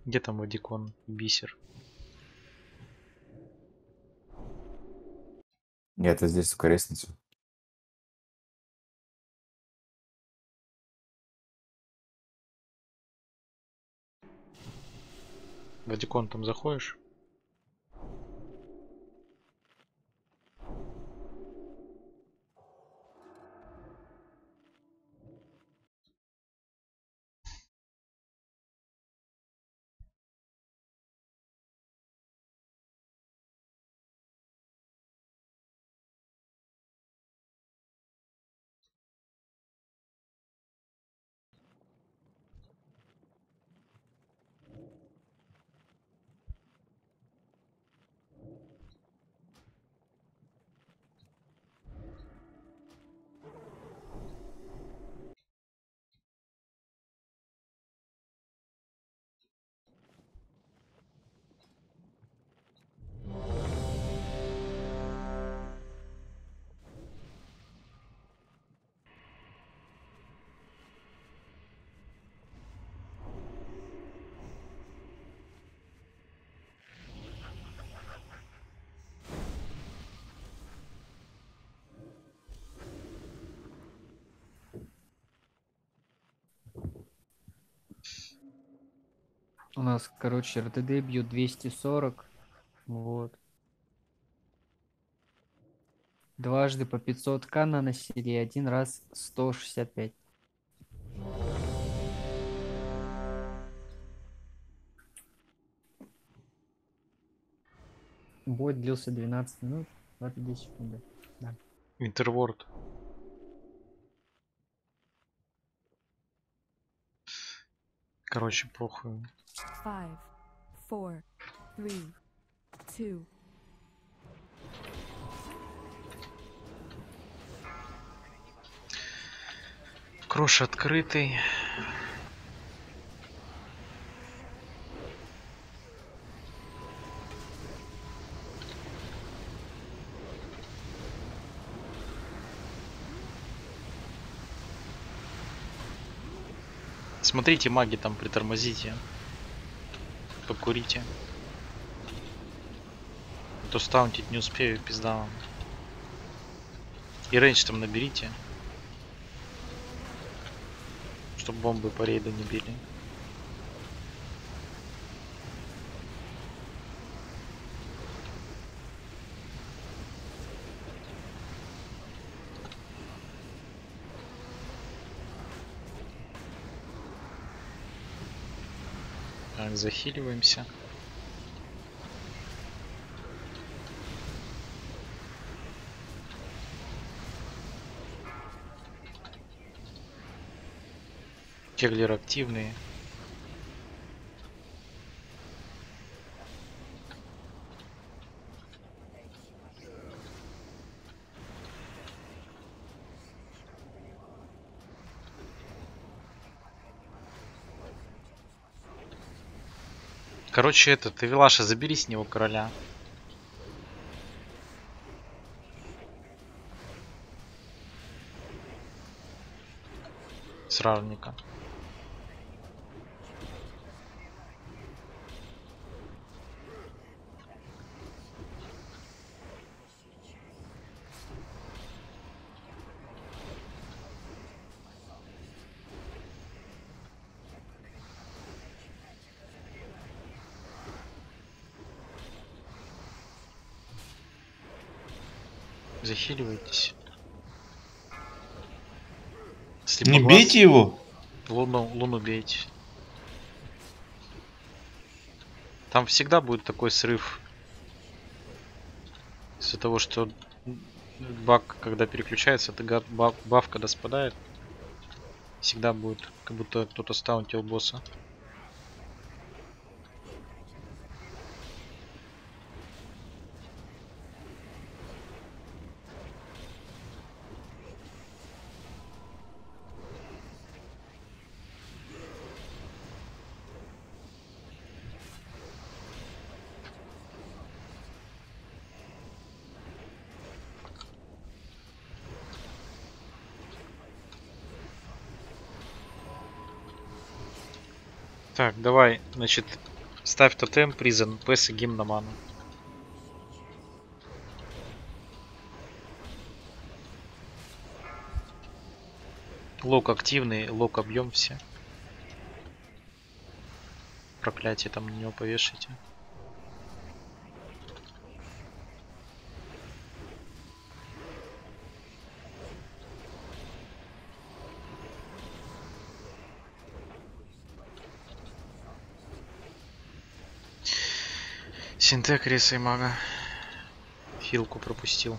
Где там Вадикон? Бисер. Это здесь сука лестницу. Вадикон там заходишь? У нас, короче, РТД бьет 240. Вот. Дважды по 500к наносили, и один раз 165. Бой длился 12 минут, 22 секунды. Да. Интерворд. Короче, похуй. 5, 4, 3, 2. Крош открытый. Смотрите, маги там притормозите. Покурите. А то стаунтить не успею, пизда вам. И рейндж там наберите. Чтоб бомбы по рейду не били. Так, захиливаемся. Кеглер активный. Короче, ты Вилаша, забери с него короля. С равника. Захиливайтесь. Не бейте его. Луну бейте. Там всегда будет такой срыв. Из-за того, что баг, когда переключается, баф, когда спадает, всегда будет, как будто кто-то стаунтил босса. Так, давай, значит, Ставь тотем, призен, ПС и гимн на ману. Лок активный, лок объем все. Проклятие там на него повешайте. Синтек, Реса и Мага. Хилку пропустил.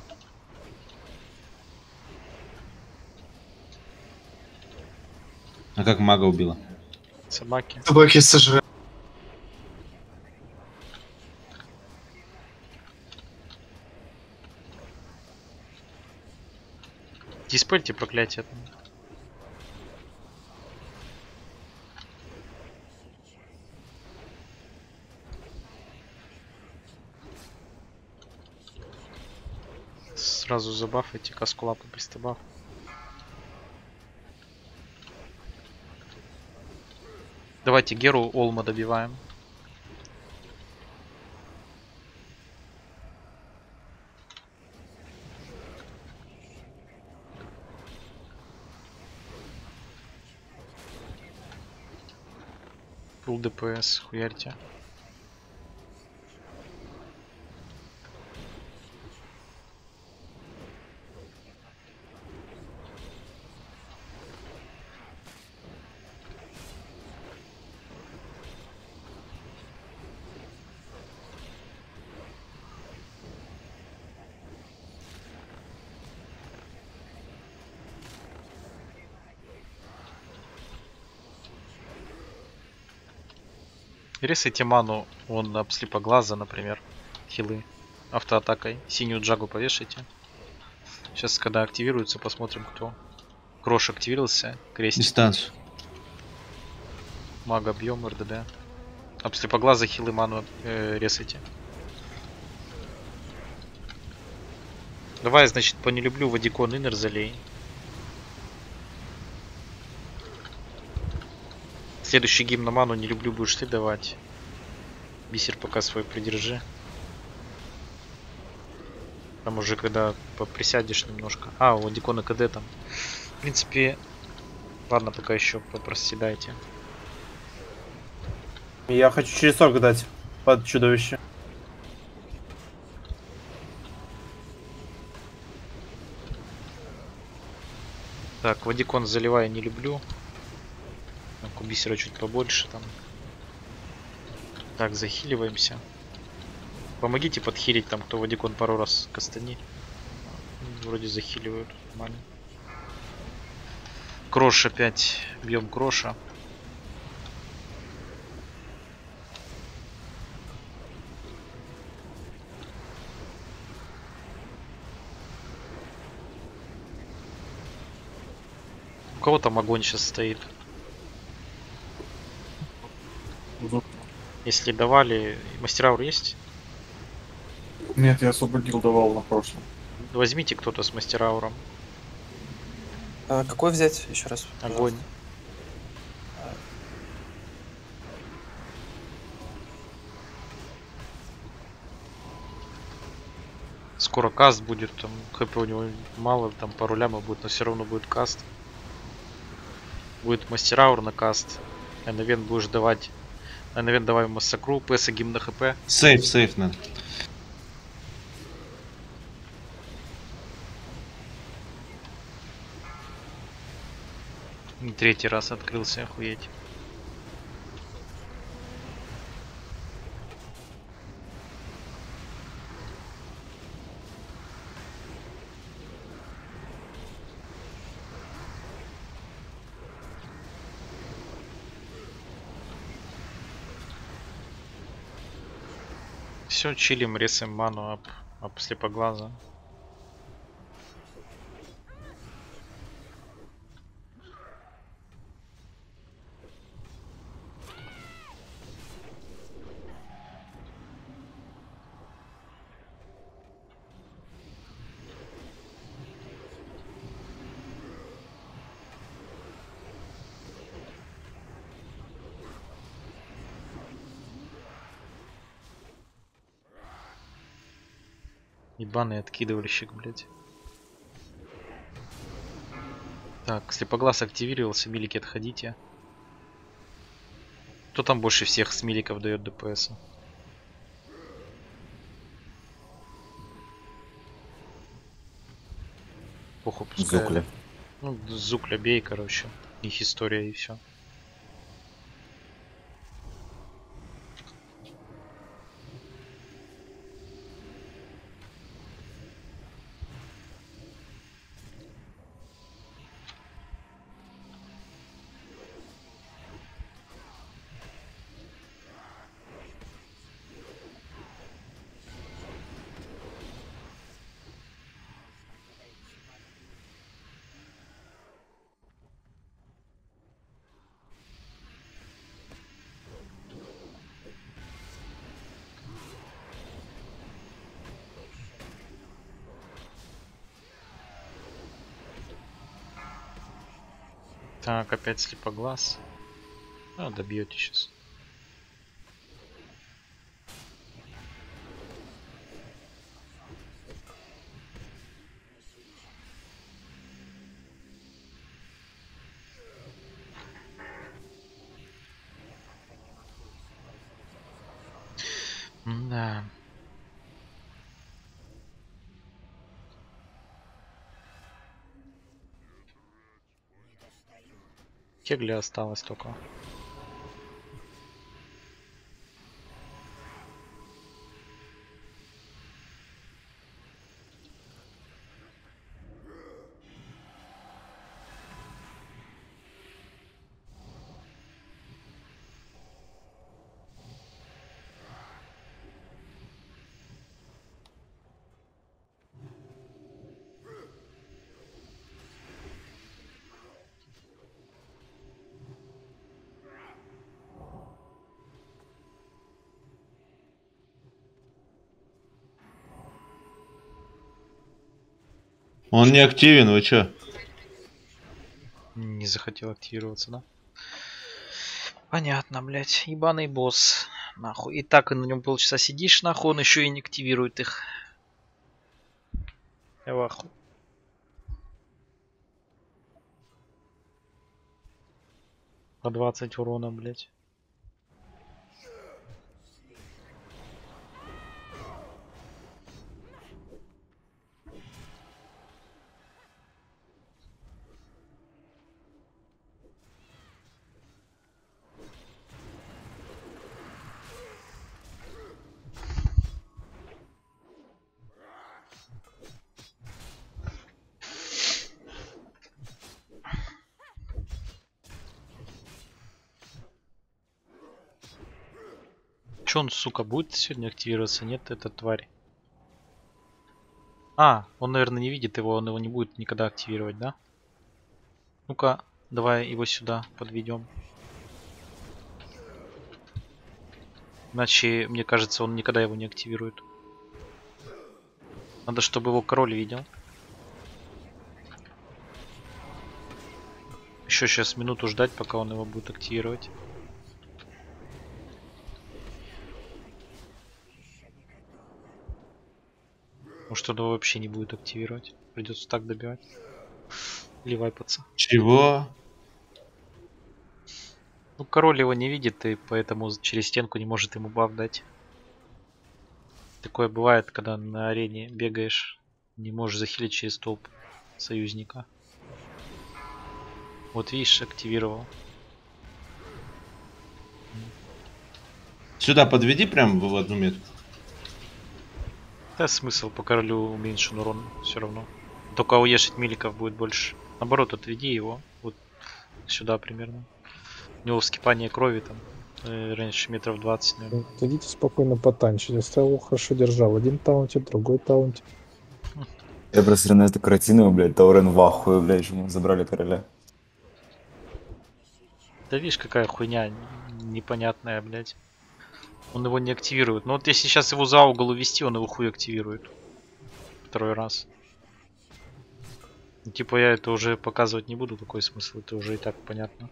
А как мага убила? Собаки. Собаки сожрали. Диспельте проклятие. Сразу забафайте каскулапу пристабаф. Давайте Геру Олма добиваем. Пул ДПС, хуярьте. Рисайте ману, он об слепоглаза, например, хилы автоатакой. Синюю джагу повешайте. Сейчас, когда активируется, посмотрим, кто. Крош активировался, крестик. Дистанцию. Мага объем, РДД. Об слепоглаза хилы ману ресайте. Давай, значит, по не люблю Вадикон Иннер залей. Следующий гимн на ману не люблю будешь ты давать. Бисер пока свой придержи. Там уже когда присядешь немножко. А, у Дикона КД там. В принципе, ладно, пока еще попроседайте. Я хочу через 40 дать под чудовище. Так, Вадикон заливая не люблю. Так, у Бисера чуть побольше там. Так, захиливаемся. Помогите подхилить там, кто Вадикон пару раз кастани. Вроде захиливают. Нормально. Крош опять. Бьем Кроша. У кого там огонь сейчас стоит? Если давали, мастераур есть? Нет, я освободил, давал на прошлом. Возьмите кто-то с мастерауром. А какой взять еще раз? Огонь. Скоро каст будет, там хп у него мало, там пару лямов будет, но все равно будет каст. Будет мастераур на каст. Навен будешь давать. Навен давай массакру, ПС гимн на хп. Сейф надо. Третий раз открылся, охуеть. Все, чилим, ресаем ману об слепоглаза. Ебаный откидывальщик, блядь. Так, слепоглаз активировался, милики отходите. Кто там больше всех с миликов дает ДПС? Похуй, пускай. Зукля. Ну, Зукля бей, короче. Их история и все. Так, опять слепоглаз. А, добьете сейчас. Да. Кегли осталось только. Он не активен, вы чё? Не захотел активироваться, да? Понятно, блять. Ебаный босс. Нахуй. И так на нем полчаса сидишь, нахуй, он еще и не активирует их. Я в ахуе. По 20 урона, блять. Че он, сука, будет сегодня активироваться? Нет, эта тварь. А, он, наверное, не видит его, он его не будет никогда активировать, да? Ну-ка, давай его сюда подведем. Иначе, мне кажется, он никогда его не активирует. Надо, чтобы его король видел. Еще сейчас минуту ждать, пока он его будет активировать. Может, он его вообще не будет активировать. Придется так добивать. Или вайпаться. Чего? Ну, король его не видит, и поэтому через стенку не может ему баф дать. Такое бывает, когда на арене бегаешь, не можешь захилить через толп союзника. Вот видишь, активировал. Сюда подведи прям в одну метку. Да, смысл, по королю уменьшен урон все равно. Только уешить миликов будет больше. Наоборот, отведи его вот сюда примерно. У него вскипание крови там раньше метров 20, наверное. Идите спокойно потанчить. Я его хорошо держал. Один таунтит, другой таунтит. Я просто реально декоративного, блядь, Таурен в ахуе, блядь, что мы забрали короля. Да видишь, какая хуйня непонятная, блядь. Он его не активирует. Но вот если сейчас его за угол увести, он его хуй активирует. Второй раз. Ну, типа я это уже показывать не буду, какой смысл, это уже и так понятно.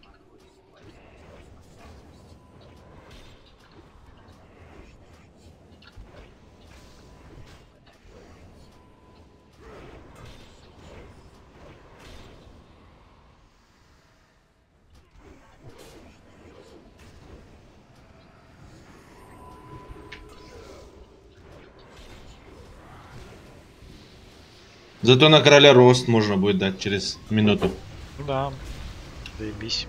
Зато на короля рост можно будет дать через минуту. Да, заебись.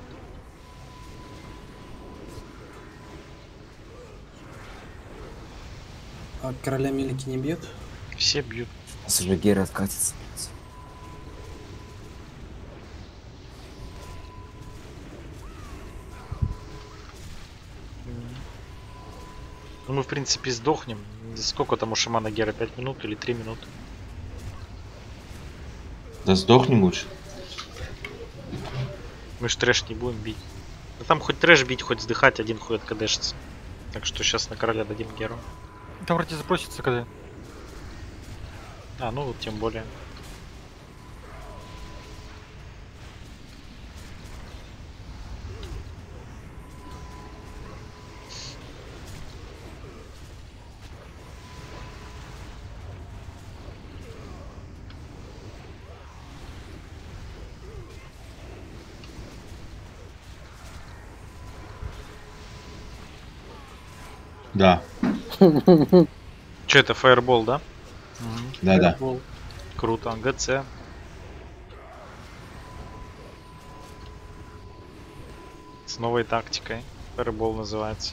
А короля Милики не бьют? Все бьют. Сейчас уже Гера откатится. Ну, мы, в принципе, сдохнем. Сколько там у шамана Гера? 5 минут или 3 минуты? Да сдохнем лучше. Мы ж трэш не будем бить. Да там хоть трэш бить, хоть сдыхать, один хуй откадешится. Так что сейчас на короля дадим Геру. Там вроде запросится когда. А, ну вот тем более. Да. Че это, фаербол, да? Да-да. Круто. ГЦ. С новой тактикой. Фаербол называется.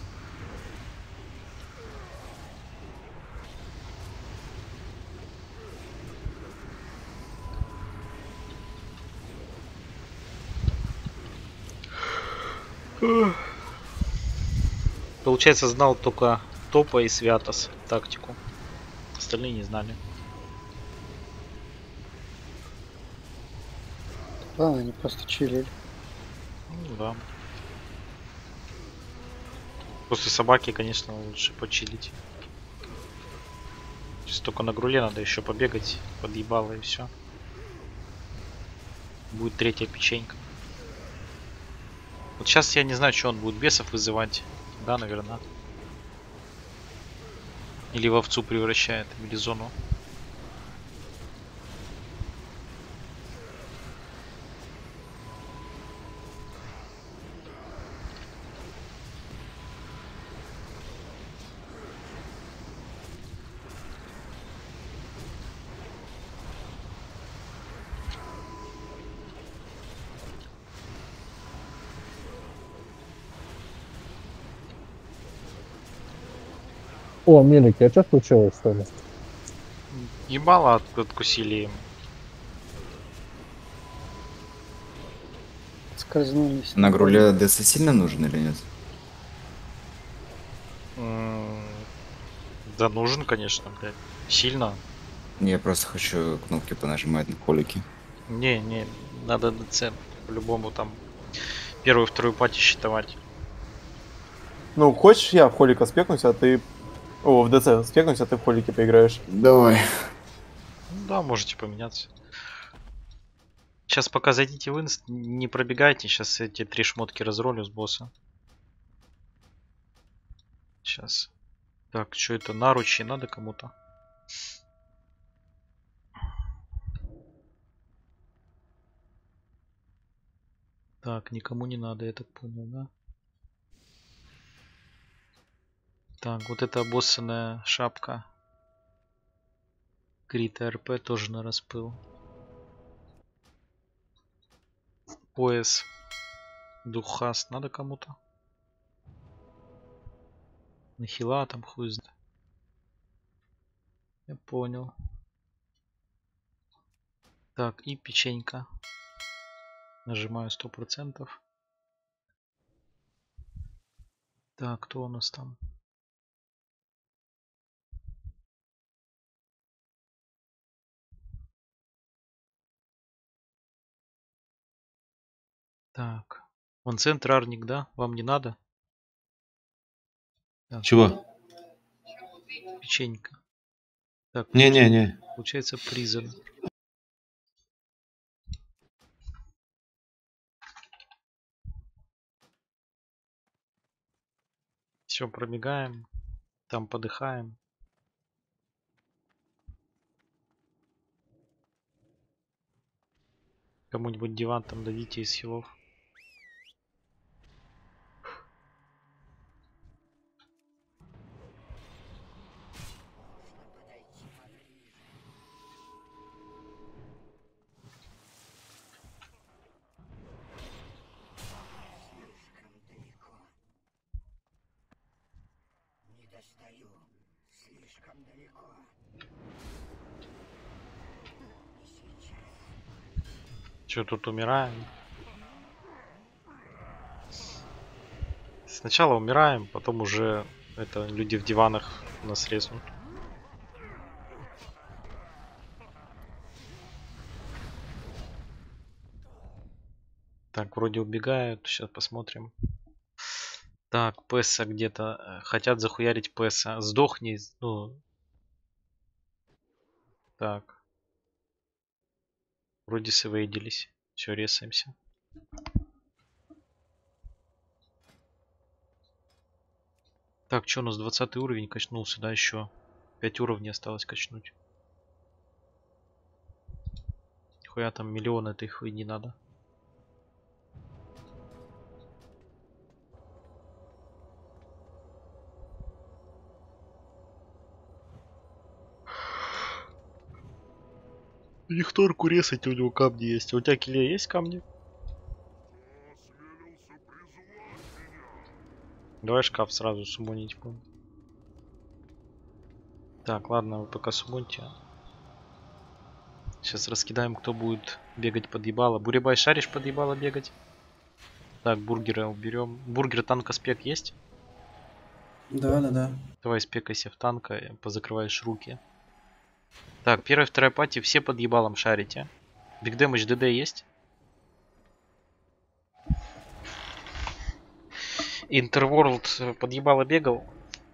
Получается, знал только Топа и Святос тактику. Остальные не знали. Да, они просто чилили. Ну да. После собаки, конечно, лучше почилить. Сейчас только на груле надо еще побегать, подъебало и все. Будет третья печенька. Вот сейчас я не знаю, что он будет бесов вызывать. Да, наверное. Или в овцу превращает, или зону. О, Милики, а что случилось с вами? Ебало откусили им. Скользнулись. На груле ДС сильно нужен или нет? Да нужен, конечно, блядь. Сильно. Я просто хочу кнопки понажимать на холики. Не, надо ДЦ по-любому там первую, вторую пати считывать. Ну, хочешь я в холика спекнусь, а ты... О, в ДЦ спекнусь, а ты в холике поиграешь. Давай. Ну да, можете поменяться. Сейчас пока зайдите в инст, не пробегайте, сейчас эти 3 шмотки разролю с босса. Сейчас. Так, что это, наручи надо кому-то? Так, никому не надо, я так понял, да? Так, вот эта обоссанная шапка. Крита РП тоже на распыл. Пояс. Духаст надо кому-то? Нахила там хуй знает. Я понял. Так, и печенька. Нажимаю 100%. Так, кто у нас там? Так. Вон центр арник, да? Вам не надо? Так, Чего? печенька. Так, Не-не-не. получается призен. Все, пробегаем. Там подыхаем. Кому-нибудь диван там дадите из хилов. Че, тут умираем? Сначала умираем, потом уже это люди в диванах нас резнут. Так, вроде убегают, сейчас посмотрим. Так, Песса где-то. Хотят захуярить Песса. Сдохни. Ну. Так. Вроде сэвейдились. Все, ресаемся. Так, что у нас 20 уровень качнулся, да, еще 5 уровней осталось качнуть. Хуя там миллион этой хуйни надо. Лихторку резать, у него камни есть. А у тебя, Килия, есть камни? Давай шкаф сразу суммонить будем. Так, ладно, вы пока суммоньте. Сейчас раскидаем, кто будет бегать под ебало. Буребай, шаришь под ебало бегать? Так, бургера уберем. Бургер, танка, спек есть? Да. Давай спекайся в танка, позакрываешь руки. Так, первая, вторая пати, все под ебалом шарите. Биг дэмэдж ДД есть? Интерворлд под ебало бегал.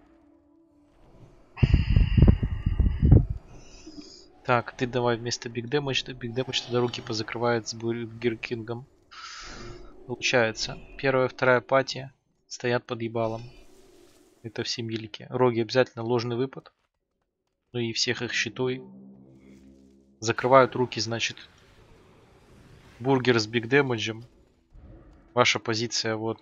Так, ты давай вместо Биг дэмэдж. Биг дэмэдж тогда руки позакрывает с Бургер Кингом. Получается. Первая, вторая пати стоят под ебалом. Это все милики. Роги обязательно ложный выпад. Ну и всех их щитой. Закрывают руки, значит. Бургер с биг дэмэджем. Ваша позиция вот.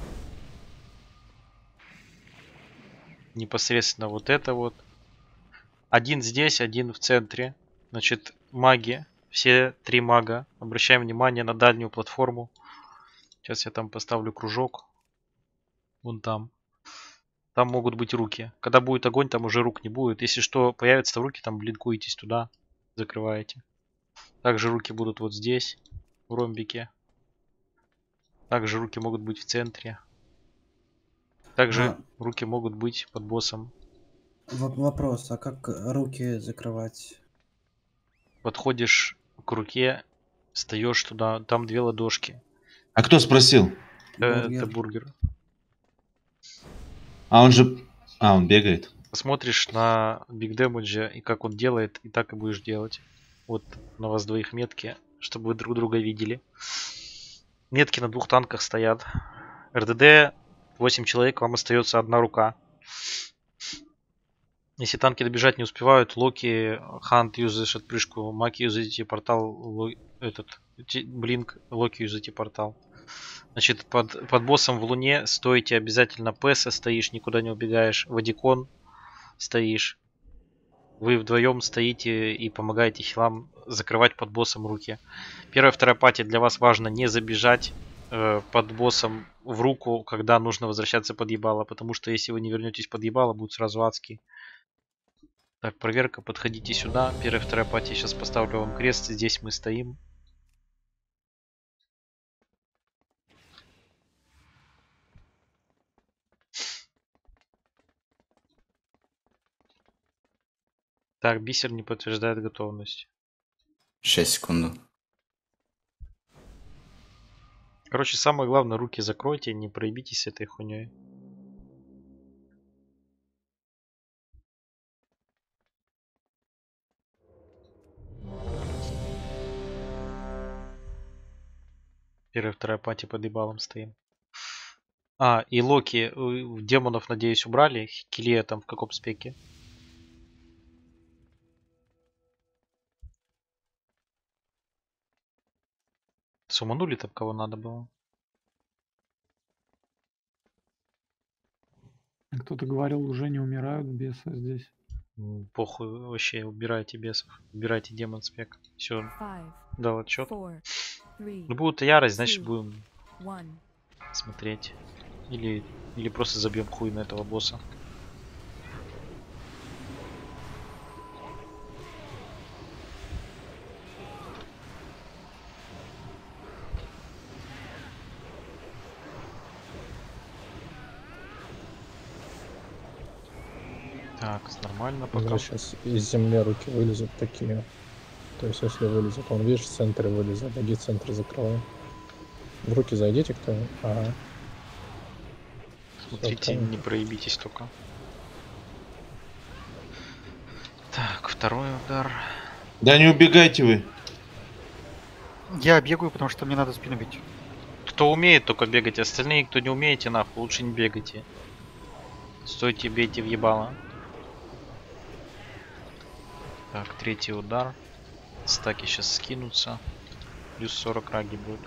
Непосредственно вот это вот. Один здесь, один в центре. Значит, маги. Все три мага. Обращаем внимание на дальнюю платформу. Сейчас я там поставлю кружок. Вон там. Там могут быть руки. Когда будет огонь, там уже рук не будет. Если что, появятся руки, там блинкуетесь туда. Закрываете. Также руки будут вот здесь. В ромбике. Также руки могут быть в центре. Также руки могут быть под боссом. Вопрос, а как руки закрывать? Подходишь к руке, встаешь туда, там две ладошки. А кто спросил? Это бургер. А он же... А, он бегает. Посмотришь на Биг Дэмэджа и как он делает, и так и будешь делать. Вот на вас двоих метки, чтобы вы друг друга видели. Метки на двух танках стоят. РДД 8 человек, вам остается одна рука. Если танки добежать не успевают, Локи, Хант юзаешь отпрыжку, Маки юзаете портал, Блинк, Локи юзаете портал. Значит, под боссом в луне стоите обязательно Пэса, стоишь, никуда не убегаешь. Вадикон стоишь. Вы вдвоем стоите и помогаете хилам закрывать под боссом руки. Первая, вторая пати для вас важно не забежать под боссом в руку, когда нужно возвращаться под ебало. Потому что если вы не вернетесь под ебало, будет сразу адский. Так, проверка, подходите сюда. Первая, вторая пати, сейчас поставлю вам крест. Здесь мы стоим. Так, бисер не подтверждает готовность. 6 секунд. Короче, самое главное, руки закройте, не проебитесь с этой хуйней. Первая, вторая пати под ебалом стоим. А, и Локи, демонов, надеюсь, убрали. Килия там в каком спеке? Суманули там кого надо было? Кто-то говорил, уже не умирают бесы здесь. Похуй, вообще, убирайте бесов. Убирайте демон спек. Все, дал отчет. Ну будет ярость, значит будем смотреть. Или просто забьем хуй на этого босса. Так, нормально пока. Когда сейчас из земли руки вылезут такие. То есть если вылезет, он, видишь, в центре вылезет, иди центр закрывай. В руки зайдите кто? Ага. Смотрите, не проебитесь только. Так, второй удар. Да не убегайте вы. Я бегаю, потому что мне надо спину бить. Кто умеет, только бегать. Остальные, кто не умеете, нахуй, лучше не бегайте. Стойте, бейте в ебало. Так, третий удар. Стаки сейчас скинутся. Плюс 40 раги будет.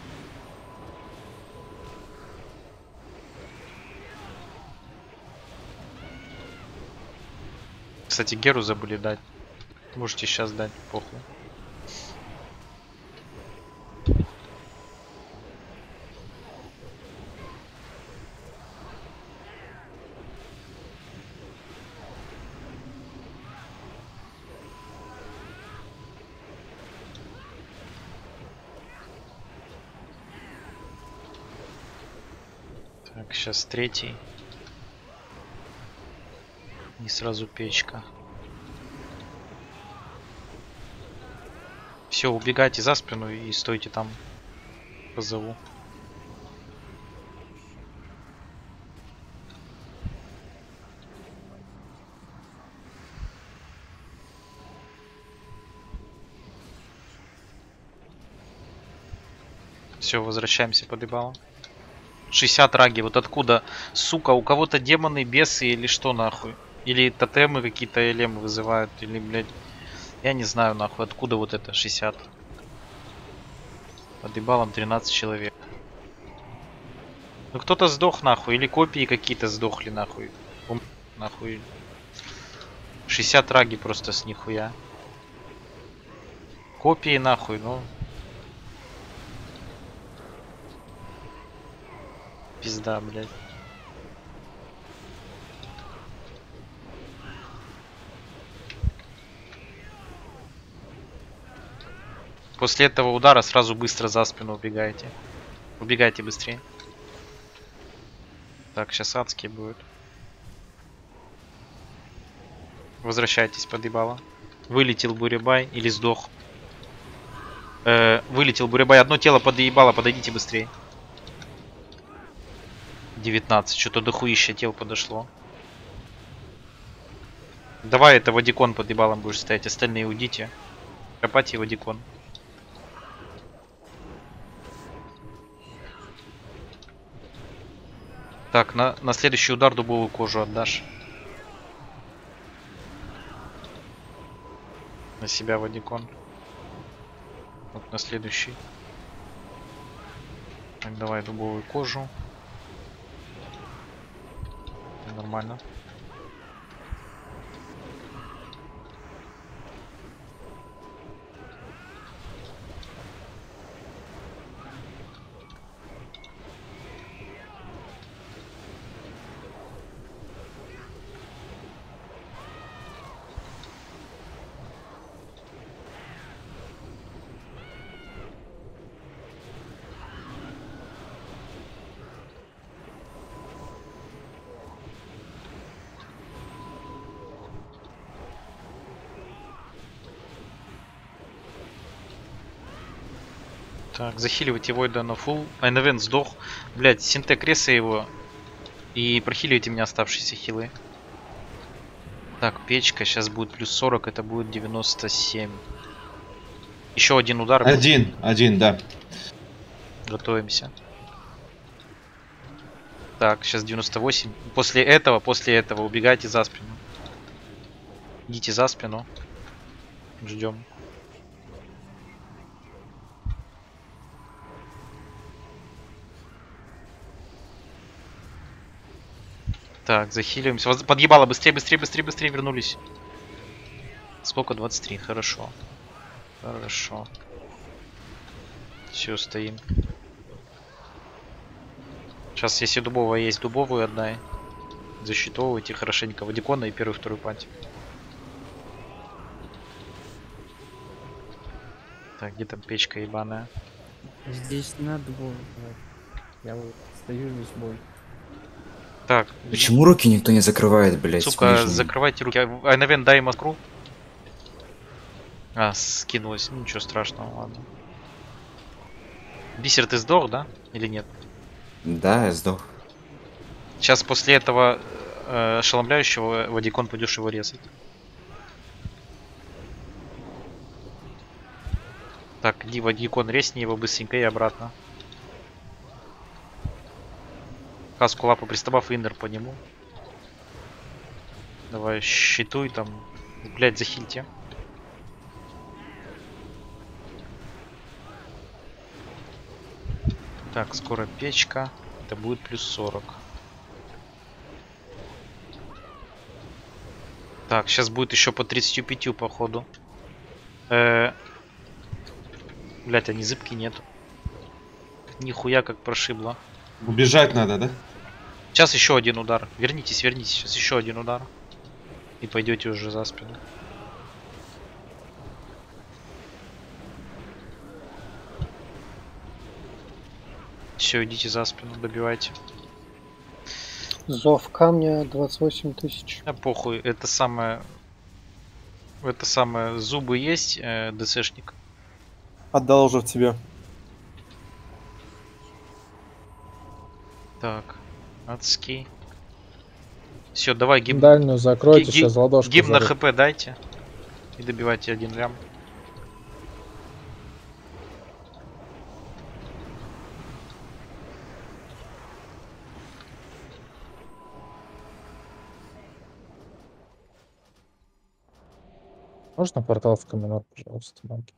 Кстати, Геру забыли дать. Можете сейчас дать, похуй. Так, сейчас третий. И сразу печка. Все, убегайте за спину и стойте там. Позову. Все, возвращаемся под ебало. 60 раги. Вот откуда, сука, у кого-то демоны, бесы или что нахуй? Или тотемы какие-то элемы вызывают, или, блядь, я не знаю нахуй, откуда вот это 60. Под ебалом 13 человек. Ну кто-то сдох нахуй, или копии какие-то сдохли нахуй. Нахуй. 60 раги просто с нихуя. Копии нахуй, ну. Пизда, блядь. После этого удара сразу быстро за спину убегайте. Убегайте быстрее. Так, сейчас адские будут. Возвращайтесь под ебало. Вылетел Буребай или сдох. Вылетел Буребай. Одно тело под ебало, подойдите быстрее. 19. Что-то дохуища тел подошло. Давай это Вадикон под ебалом будешь стоять. Остальные уйдите. Копать его Вадикон. Так, на следующий удар дубовую кожу отдашь. На себя Вадикон. Вот на следующий. Так, давай дубовую кожу. Нормально. Так, захиливайте Войда на фул. Айнвен сдох. Блять, Синтек реса его. И прохиливайте мне оставшиеся хилы. Так, печка. Сейчас будет плюс 40. Это будет 97. Еще один удар. Один, да. Готовимся. Так, сейчас 98. После этого убегайте за спину. Идите за спину. Ждем. Так, захиливаемся. Подъебало, быстрее вернулись. Сколько? 23, хорошо. Хорошо. Все, стоим. Сейчас, если дубовая есть, дубовую отдай. Засчитовывайте хорошенько Вадикона и первую, вторую пати. Так, где там печка ебаная? Здесь на двое. Я вот стою весь бой. Так. Почему руки никто не закрывает, блядь? Сука, закрывайте руки. Айнавен, дай Москву. А, скинулась. Ну, ничего страшного, ладно. Бисер, ты сдох, да? Или нет? Да, я сдох. Сейчас после этого ошеломляющего Вадикон пойдешь его резать. Так, иди, Вадикон, резни его быстренько и обратно. Каску лапу пристабав, иннер по нему. Давай, щитуй там. Блять, захильте. Так, скоро печка. Это будет плюс 40. Так, сейчас будет еще по 35 походу. Блять, а ни зыбки нету. Нихуя как прошибло. Убежать надо, да? Сейчас еще один удар. Вернитесь, вернитесь. Сейчас еще один удар. И пойдете уже за спину. Все, идите за спину, добивайте. Зов камня 28 тысяч. А похуй, это самое... Это самое... Зубы есть, ДЦшник? Отдал уже в тебе. Так, адский. Все, давай гимн. Дальнюю закройте, сейчас ладошку. Гимн на хп дайте. И добивайте один лям. Можно портал в каменор, пожалуйста, маги?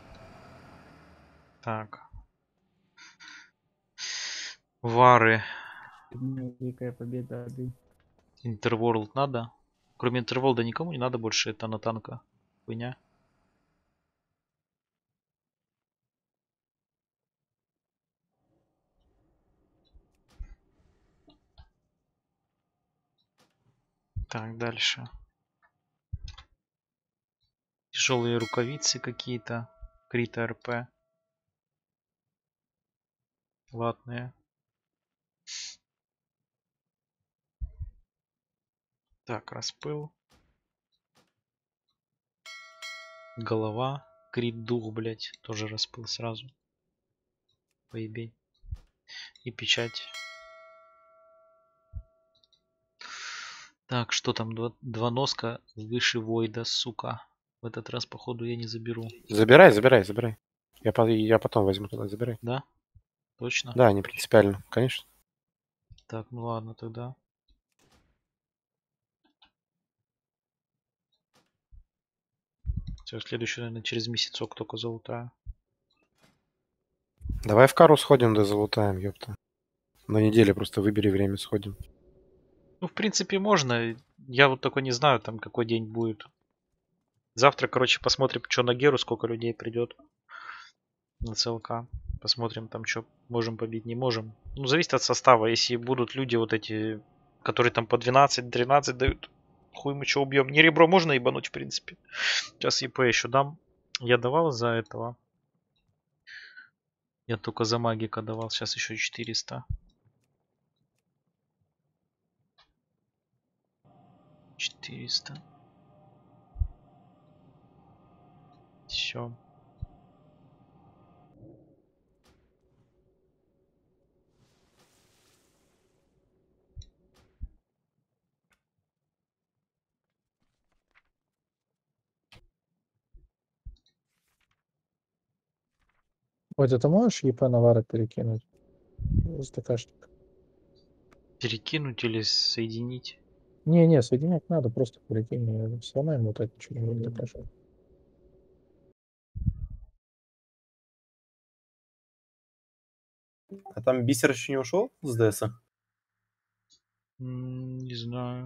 Так. Вары. Великая победа. Интерворлд надо? Кроме Интерворлда никому не надо больше, это на танка. Хуйня. Так, дальше. Тяжелые рукавицы какие-то. Крита РП. Латные. Так, распыл. Голова. Крит дух, блять. Тоже распыл сразу. Поебей. И печать. Так, что там? Два носка выше Войда, сука. В этот раз, походу, я не заберу. Забирай, забирай, забирай. Я потом возьму туда, забирай. Да? Точно? Да, не принципиально, конечно. Так, ну ладно тогда. Все, следующий, наверное, через месяцок только золотая. Давай в кару сходим, да залутаем, ёпта. На неделе просто выбери время, сходим. Ну, в принципе, можно. Я вот только не знаю, там, какой день будет. Завтра, короче, посмотрим, что на Геру, сколько людей придет на ЦЛК. Посмотрим там, что можем побить, не можем. Ну, зависит от состава. Если будут люди вот эти, которые там по 12-13 дают, хуй мы что убьем. Не ребро можно ебануть, в принципе. Сейчас ЕП еще дам. Я давал за этого. Я только за магика давал. Сейчас еще 400. 400. Все. Водя, ты можешь ЕП на Вара перекинуть? С ДКшника. Перекинуть или соединить? Не, соединять надо, просто перекинь. Сломаем вот это, ничего не будет ДКшника. А там бисер еще не ушел с ДСа? Не знаю.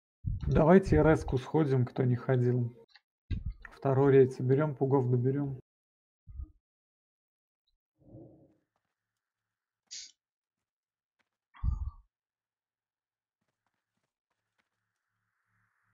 Давайте РС-ку сходим, кто не ходил. Второй рейд соберем, пугов доберем.